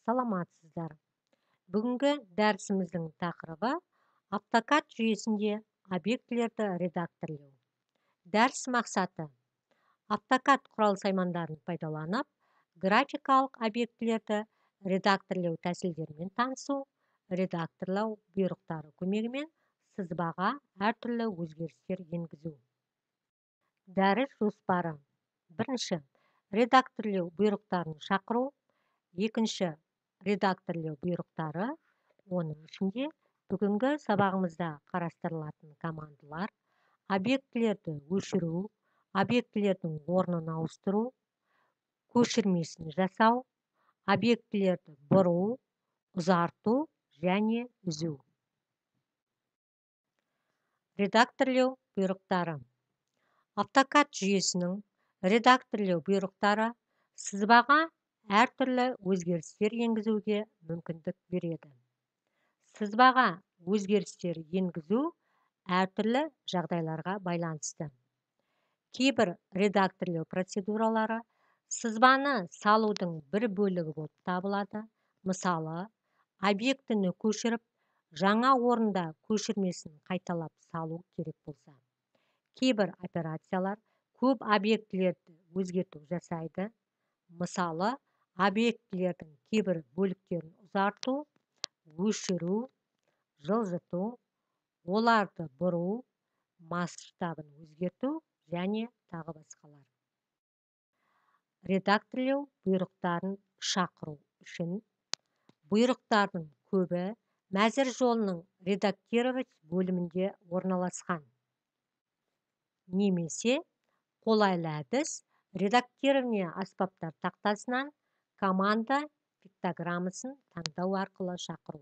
саламатсыздар. Бүгінгі дәрісіміздің тақырыбы AutoCAD жүйесінде объектілерді редакторлау. Дәріс мақсаты: AutoCAD құрал-саймандарын пайдаланып, графикалық объектілерді редакторлау тәсілдерімен танысу, редакторлау бұйрықтары көмегімен сызбаға әртүрлі өзгерістер енгізу. Дәріс жоспары: бірінші, редакторлау бұйрықтарын шақыру. Екінші, редакторлау бұйрықтары. Оның ішінде бүгінгі сабағымызда қарастырылатын командалар: объектілерді өшіру, объектілердің орнын ауыстыру, көшірмесін жасау, объектілерді бұру, ұзарту және үзу. Редакторлау бұйрықтары. AutoCAD жүйесінің редакторлау бұйрықтары сызбаға әртүрлі өзгерістер енгізуге мүмкіндік береді. Сызбаға өзгерістер енгізу әртүрлі жағдайларға байланысты. Кейбір редакторлау процедуралары сызбаны салудың бір бөлігі болып табылады. Мысалы, объектіні көшіріп, жаңа орында көшірмесін қайталап салу керек болса. Кейбір операциялар көп объектілерді өзгерту жасайды. Мысалы, объектілердің кейбір бөліктерін ұзарту, өшіру, жылжыту, оларды бұру, масштабын өзгерту және тағы басқалар. Редакторлау бұйрықтарын шақыру үшін бұйрықтардың көбі мәзір жолының редактировать бөлімінде орналасқан. Немесе қолайлы әдіс редактирование аспаптар тақтасынан команда пиктограммасын таңдау арқылы шақыру.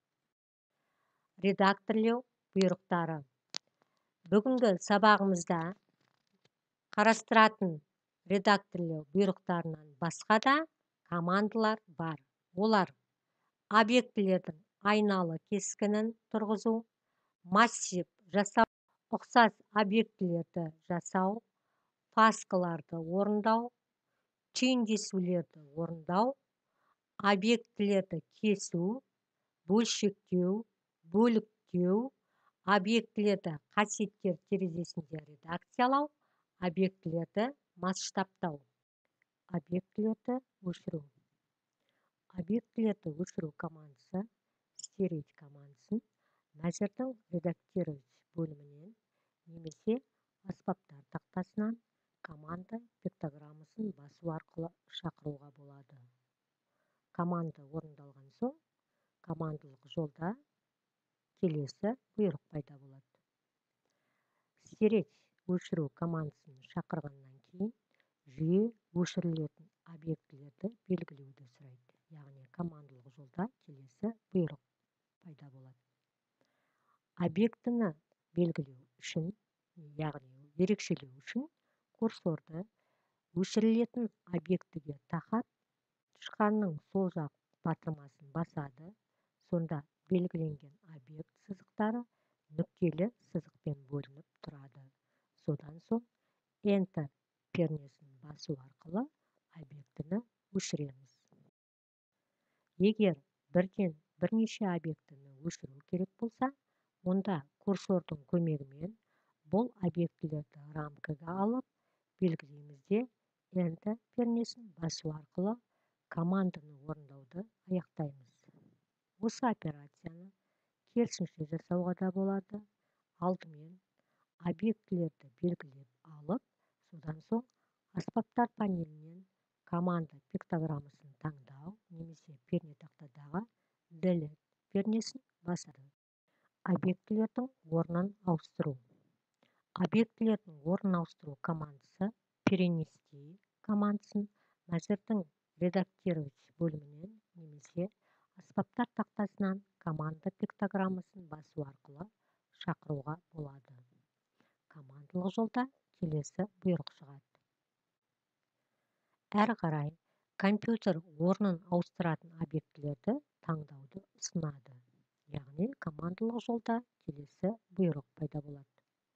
Редакторлау бұйрықтары. Бүгінгі сабағымызда қарастыратын редакторлау бұйрықтарынан басқа да командалар бар. Олар: объектілердің айналы кескінін тұрғызу, массив жасау, ұқсас объектілерді жасау, фаскаларды орындау, түйіндесулерді орындау, объектілерді кесу, бөлшектеу, бөліктеу, объектілерді қасиеттер терезесінде редакциялау, объектілерді масштабтау. Объектілерді өшіру. Объектілерді өшіру командасы стереть командасын мәзірдің редактировать бөлімінен немесе аспаптар тақтасынан команда пиктограммасын басу арқылы шақыруға болады. Команда орындалған соң, командалық жолда келесі бұйрық пайда болады. Стереть өшіру командасын шақырғаннан кейін жүйе өшірілетін объектілерді белгілеуді сұрайды. Яғни командалық жолда келесі бұйрық пайда болады. Объектіні белгілеу үшін, яғни ерекшелеу үшін курсорды өшірілетін объектіге тақап, тышқанның сол жақ батырмасын басады. Сонда белгіленген объект сызықтары нүктелі сызықпен бөлініп тұрады. Содан соң Enter пернесін басу арқылы объектіні өшіреміз. Егер бірден бірнеше объектіні өшіру керек болса, онда курсордың көмегімен бұл объектілерді рамкаға алып, белгілейміз де Enter пернесін басу арқылы команданы орындауды аяқтаймыз. Осы операцияны керісінше жасауға да болады. Алдымен объектілерді белгілеп алып, содан соң аспаптар панелінен команда пиктограммасын таңдау немесе пернетақтадағы Delete пернесін басады. Объектілердің орнын ауыстыру. Объектілердің орнын ауыстыру командасы перенести командасын мәзірдің редактировать бөлімінен немесе аспаптар тақтасынан команда пиктограммасын басу арқылы шақыруға болады. Командалық жолда келесі бұйрық шығады. Әрі қарай компьютер орнын ауыстыратын объектілерді таңдауды ұсынады. Яғни командалық жолда келесі бұйрық пайда болады.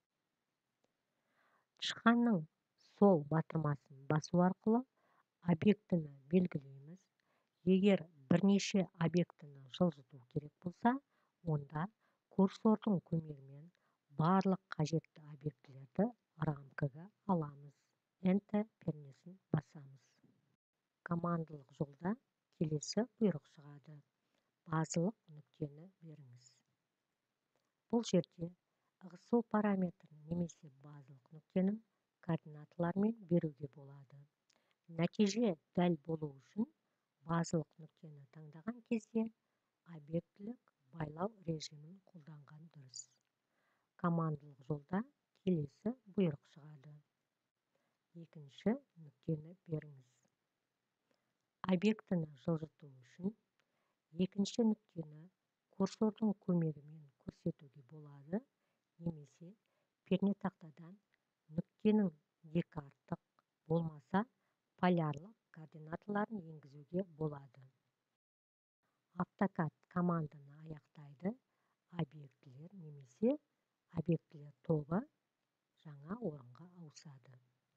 Тышқанның сол батырмасын басу арқылы объектіні белгілейміз. Егер бірнеше объектіні жылжыту керек болса, онда курсордың көмегімен барлық қажетті объектілерді рамкаға аламыз. Enter пернесін басамыз. Командалық жолда келесі бұйрық шығады. Базалық нүктені беріңіз. Бұл жерде ығысу параметрін немесе базалық нүктенің координаталарымен беруге болады. Нәтиже дәл болу үшін базалық нүктені таңдаған кезде объектілік байлау режимін қолданған дұрыс. Командалық жолда келесі бұйрық шығады. Екінші нүктені беріңіз. Объектіні жылжыту үшін екінші нүктені курсордың көмегімен көрсетуге болады, немесе пернетақтадан нүктенің екі артық болмаса полярлық координаталарын енгізуге болады. AutoCAD команданы аяқтайды, объектілер немесе объектілер тобы жаңа орынға ауысады.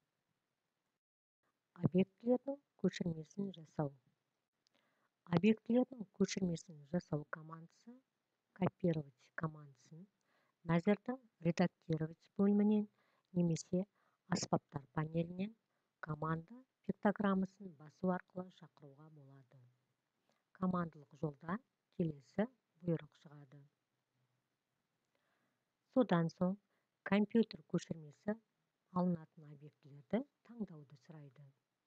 Объектілердің көшірмесін жасау. Объектілердің көшірмесін жасау командасы копировать командасын мәзірдің редактировать бөлімінен немесе аспаптар панелінен команда пиктограммасын басу арқылы шақыруға болады. Командалық жолда келесі бұйрық шығады. Содан соң компьютер көшірмесі алынатын объектілерді таңдауды сұрайды.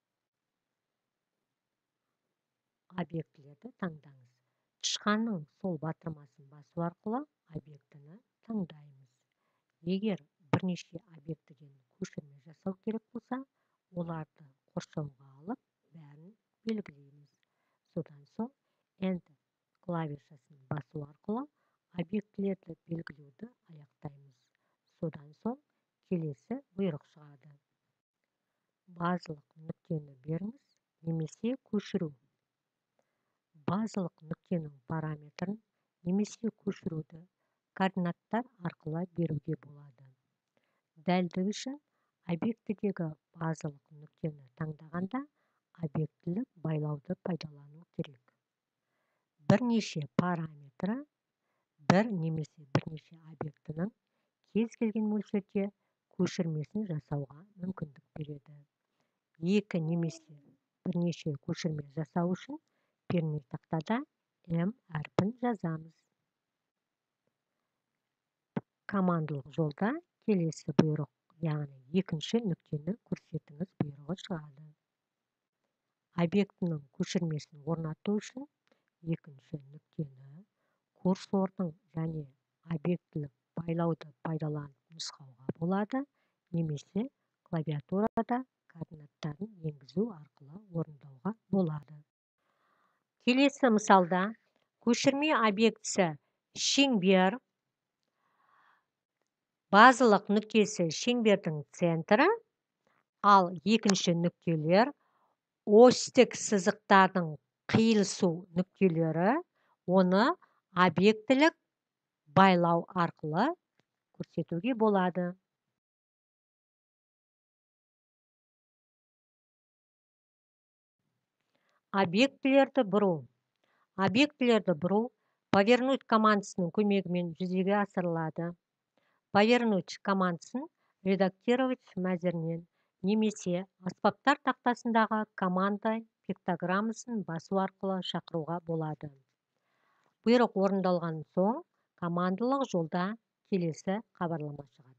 Объектілерді таңдаңыз. Тышқанның сол батырмасын басу арқылы объектіні таңдаймыз. Егер бірнеше объектіден көшірме жасау керек болса, оларды қоршауға алып, бәрін белгілейміз. Содан соң Enter клавишасын басу арқылы объектілерді белгілеуді аяқтаймыз. Содан соң келесі бұйрық шығады. Базалық нүктені беріңіз немесе көшіру. Базалық нүктенің параметрін немесе көшіруді координаттар арқылы беруге болады. Дәлдік үшін объектідегі базалық нүктені таңдағанда объектілік байлауды пайдалану керек. Бірнеше параметрі бір немесе бірнеше объектінің кез келген мөлшерде көшірмесін жасауға мүмкіндік береді. Екі немесе бірнеше көшірме жасау үшін пернетақтада М әрпін жазамыз. Командалық жолда келесі бұйрық, яғни екінші нүктені көрсетіңіз бұйрығы шығады. Объектінің көшірмесін орнату үшін екінші нүктені курсордың және объектілік байлауды пайдаланып нұсқауға болады, немесе клавиатурада координаттарын енгізу арқылы орындауға болады. Келесі мысалда көшірме объектісі шеңбер, базалық нүктесі шеңбердің центрі, ал екінші нүктелер осьтік сызықтардың қиылысу нүктелері, оны объектілік байлау арқылы көрсетуге болады. Объектілерді бұру. Объектілерді бұру повернуть командасының көмегімен жүзеге асырылады. Повернуть командасын редактировать мәзірінен немесе аспаптар тақтасындағы команда пиктограммасын басу арқылы шақыруға болады. Бұйрық орындалған соң командалық жолда келесі хабарлама шығады.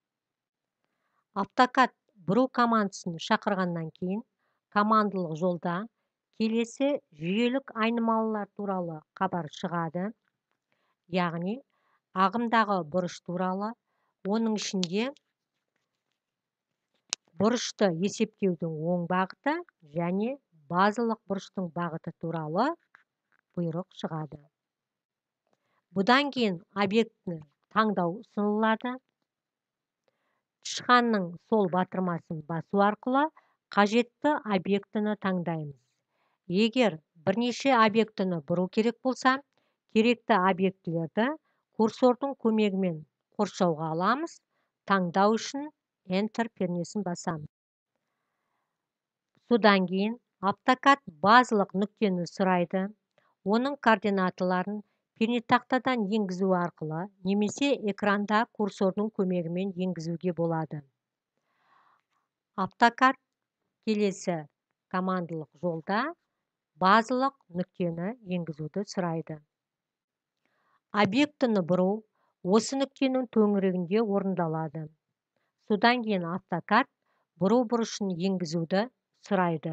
AutoCAD бұру командасын шақырғаннан кейін командалық жолда келесі жүйелік айнымалылар туралы хабар шығады. Яғни ағымдағы бұрыш туралы, оның ішінде бұрышты есептеудің оң бағыты және базалық бұрыштың бағыты туралы бұйрық шығады. Бұдан кейін объектіні таңдау ұсынылады. Тышқанның сол батырмасын басу арқылы қажетті объектіні таңдаймыз. Егер бірнеше объектіні бұру керек болса, керекті объектілерді курсордың көмегімен қоршауға аламыз. Таңдау үшін Enter пернесін басамыз. Содан кейін AutoCAD базалық нүктені сұрайды. оның координаталарын пернетақтадан енгізу арқылы немесе экранда курсордың көмегімен енгізуге болады. AutoCAD келесі командалық жолда базалық нүктені енгізуді сұрайды. Объектіні бұру осы нүктенің төңірегінде орындалады. Содан кейін AutoCAD бұру бұрышын енгізуді сұрайды.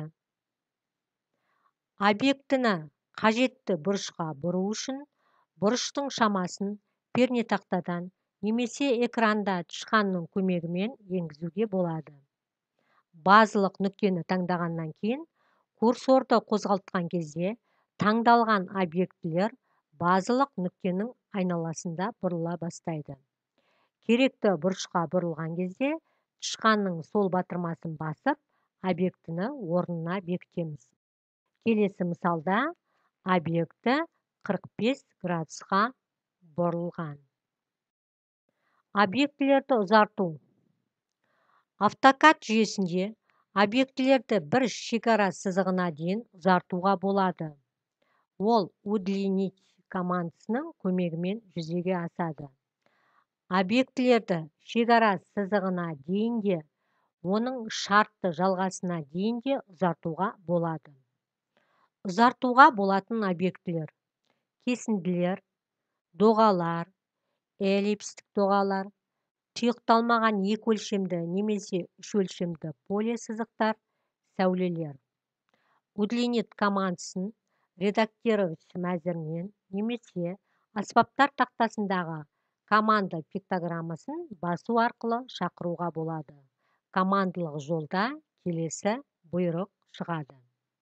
Объектіні қажетті бұрышқа бұру үшін бұрыштың шамасын пернетақтадан немесе экранда тышқанның көмегімен енгізуге болады. Базалық нүктені таңдағаннан кейін курсорды қозғалтқан кезде таңдалған объектілер базалық нүктенің айналасында бұрыла бастайды. Керекті бұрышқа бұрылған кезде тышқанның сол батырмасын басып, объектіні орнына бекітеміз. Келесі мысалда объекті 45 градусқа бұрылған. Объектілерді ұзарту. AutoCAD жүйесінде объектілерді бір шекара сызығына дейін ұзартуға болады. Ол удлинить командасының көмегімен жүзеге асады. Объектілерді шекара сызығына дейін де, оның шартты жалғасына дейін де ұзартуға болады. Ұзартуға болатын объектілер: кесінділер, доғалар, эллипстік доғалар, тұйықталмаған екі өлшемді немесе үш өлшемді полисызықтар, сәулелер. Удлинить командасын редактировать мәзірінен немесе аспаптар тақтасындағы команда пиктограммасын басу арқылы шақыруға болады. Командалық жолда келесі бұйрық шығады.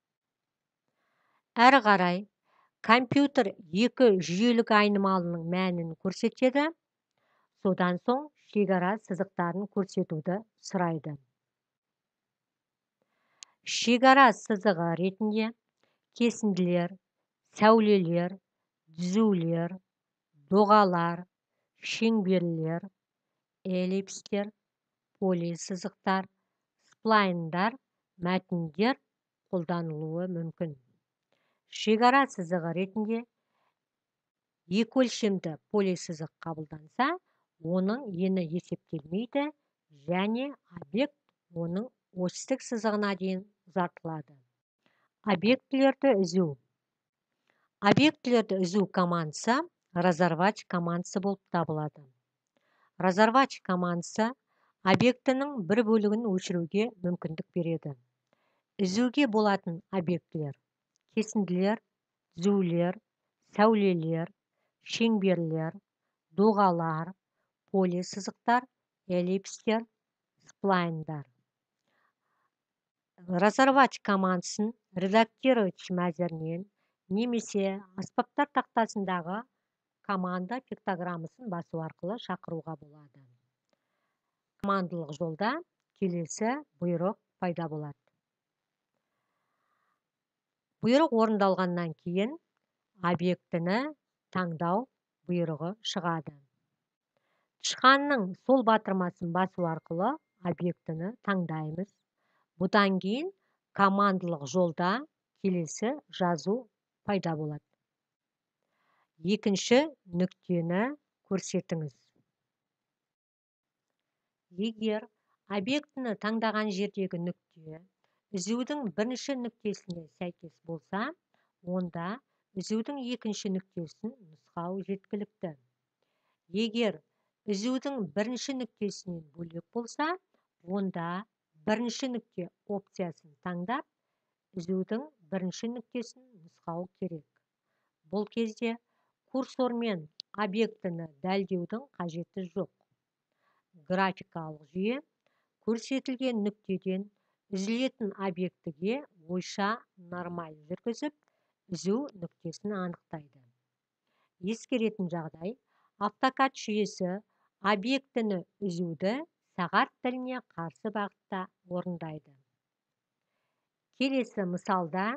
Әрі қарай компьютер екі жүйелік айнымалының мәнін көрсетеді. Содан соң шекара сызықтарын көрсетуді сұрайды. Шекара сызығы ретінде кесінділер, сәулелер, түзулер, доғалар, шеңберлер, эллипстер, полисызықтар, сплайндар, мәтіндер қолданылуы мүмкін. Шекара сызығы ретінде екі өлшемді полисызық қабылданса, оның ені есептелмейді және объект оның осьтік сызығына дейін ұзартылады. Объектілерді үзу. Объектілерді үзу командасы разорвать командасы болып табылады. Разорвать командасы объектінің бір бөлігін өшіруге мүмкіндік береді. Үзуге болатын объектілер: кесінділер, түзулер, сәулелер, шеңберлер, доғалар, полисызықтар, эллипстер, сплайндар. Разорвать командасын редактировать мәзірінен немесе аспаптар тақтасындағы команда пиктограммасын басу арқылы шақыруға болады. Командалық жолда келесі бұйрық пайда болады. Бұйрық орындалғаннан кейін объектіні таңдау бұйрығы шығады. Тышқанның сол батырмасын басу арқылы объектіні таңдаймыз. Бұдан кейін командалық жолда келесі жазу пайда болады. Екінші нүктені көрсетіңіз. Егер объектіні таңдаған жердегі нүкте үзудің бірінші нүктесіне сәйкес болса, онда үзудің екінші нүктесін нұсқау жеткілікті. Егер үзудің бірінші нүктесінен бөлек болса, онда бірінші нүкте опциясын таңдап, үзудің бірінші нүктесін нұсқау керек. Бұл кезде курсормен объектіні дәлдеудің қажеті жоқ. Графикалық жүйе көрсетілген нүктеден үзілетін объектіге ойша нормаль жүргізіп, үзу нүктесін анықтайды. Ескеретін жағдай: AutoCAD жүйесі объектіні үзуді сағат тіліне қарсы бағытта орындайды. Келесі мысалда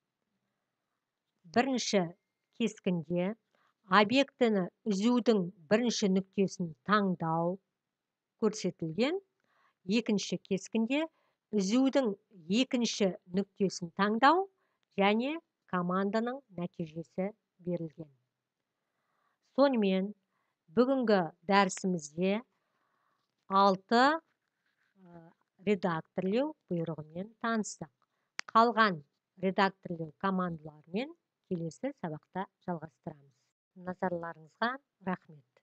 бірінші кескінде объектіні үзудің бірінші нүктесін таңдау көрсетілген, екінші кескінде үзудің екінші нүктесін таңдау және команданың нәтижесі берілген. Сонымен бүгінгі дәрісімізде 6 редакторлеу бұйрығымен таныстық. Қалған редакторлеу командаларымен келесі сабақта жалғастырамыз. Назарларыңызға рахмет.